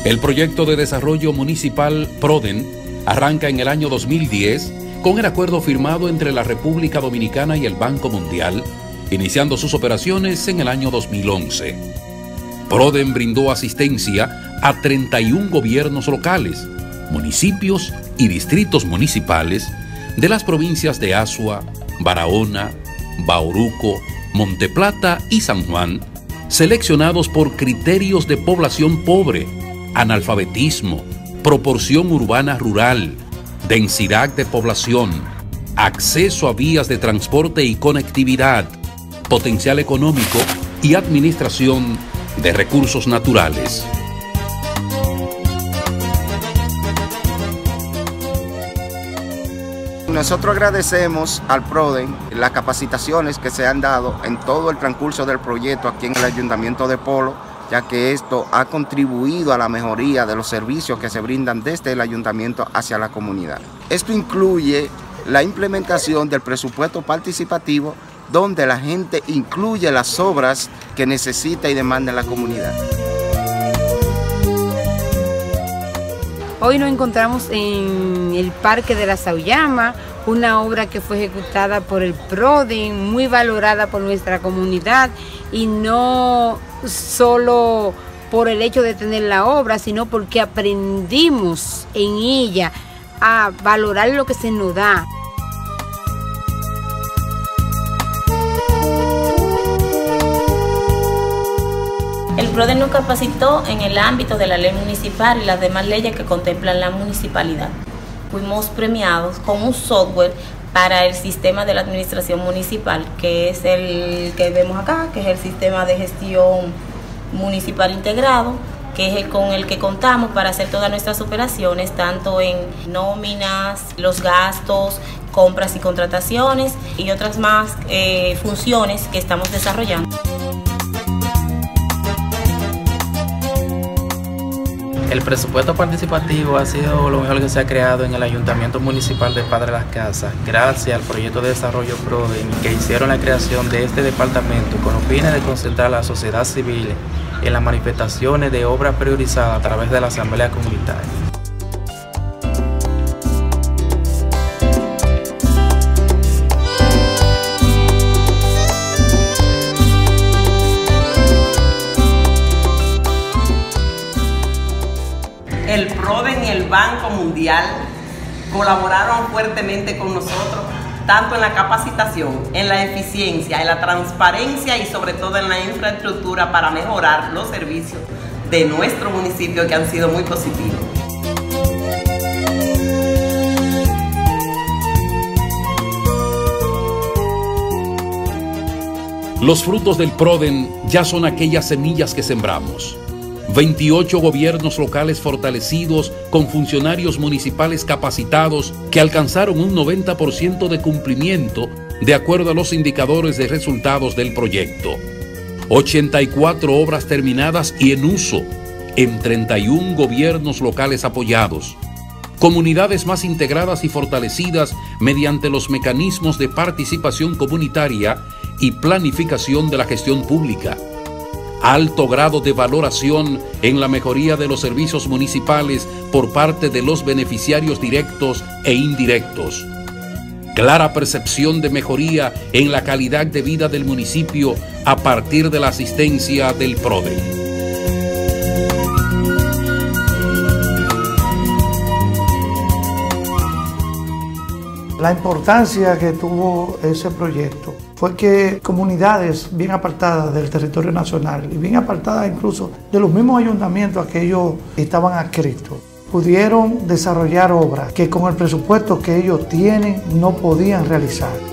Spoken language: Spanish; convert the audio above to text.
El proyecto de desarrollo municipal PRODEN arranca en el año 2010 con el acuerdo firmado entre la República Dominicana y el Banco Mundial, iniciando sus operaciones en el año 2011. PRODEN brindó asistencia a 31 gobiernos locales, municipios y distritos municipales de las provincias de Azua, Barahona, Bauruco, Monteplata y San Juan, seleccionados por criterios de población pobre, analfabetismo, proporción urbana-rural, densidad de población, acceso a vías de transporte y conectividad, potencial económico y administración de recursos naturales. Nosotros agradecemos al PRODEN las capacitaciones que se han dado en todo el transcurso del proyecto aquí en el Ayuntamiento de Polo, ya que esto ha contribuido a la mejoría de los servicios que se brindan desde el Ayuntamiento hacia la comunidad. Esto incluye la implementación del presupuesto participativo, donde la gente incluye las obras que necesita y demanda la comunidad. Hoy nos encontramos en el Parque de la Sauyama, una obra que fue ejecutada por el PRODEN, muy valorada por nuestra comunidad, y no solo por el hecho de tener la obra, sino porque aprendimos en ella a valorar lo que se nos da. El PRODEN nos capacitó en el ámbito de la ley municipal y las demás leyes que contemplan la municipalidad. Fuimos premiados con un software para el sistema de la administración municipal, que es el que vemos acá, que es el sistema de gestión municipal integrado, que es el con el que contamos para hacer todas nuestras operaciones, tanto en nóminas, los gastos, compras y contrataciones y otras más funciones que estamos desarrollando. El presupuesto participativo ha sido lo mejor que se ha creado en el Ayuntamiento Municipal de Padre Las Casas, gracias al proyecto de desarrollo PRODEN, que hicieron la creación de este departamento con los fines de concentrar a la sociedad civil en las manifestaciones de obras priorizadas a través de la Asamblea Comunitaria. El PRODEN y el Banco Mundial colaboraron fuertemente con nosotros, tanto en la capacitación, en la eficiencia, en la transparencia y sobre todo en la infraestructura para mejorar los servicios de nuestro municipio, que han sido muy positivos. Los frutos del PRODEN ya son aquellas semillas que sembramos. 28 gobiernos locales fortalecidos con funcionarios municipales capacitados que alcanzaron un 90% de cumplimiento de acuerdo a los indicadores de resultados del proyecto. 84 obras terminadas y en uso en 31 gobiernos locales apoyados. Comunidades más integradas y fortalecidas mediante los mecanismos de participación comunitaria y planificación de la gestión pública. Alto grado de valoración en la mejoría de los servicios municipales por parte de los beneficiarios directos e indirectos. Clara percepción de mejoría en la calidad de vida del municipio a partir de la asistencia del PRODEN. La importancia que tuvo ese proyecto fue que comunidades bien apartadas del territorio nacional y bien apartadas incluso de los mismos ayuntamientos a que ellos estaban adscritos, pudieron desarrollar obras que con el presupuesto que ellos tienen no podían realizar.